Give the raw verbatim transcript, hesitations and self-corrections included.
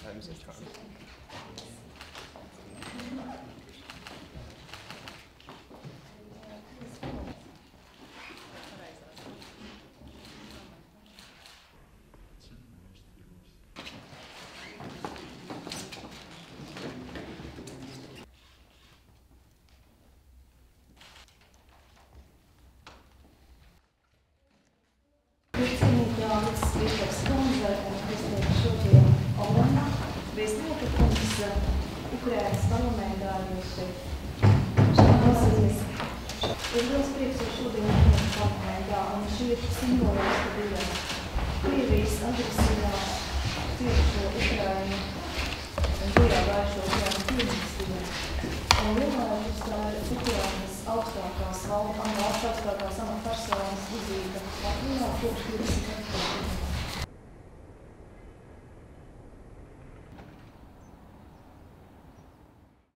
times this time. Vēstnieka kungs, Ukrainas parlamentārieši. Ir liels prieks, ka šodien ir parlamentā, un šī ir simboliska diena. Krievijas agresijā cietušo Ukrainu un bojā gājušo Ukrainu piemiņas dienu. Un vienlaikus tā ir Ukrainas augstākās valsts, augstākās amatpersonas vizīte Latvijā kopš divdesmit gadsimta.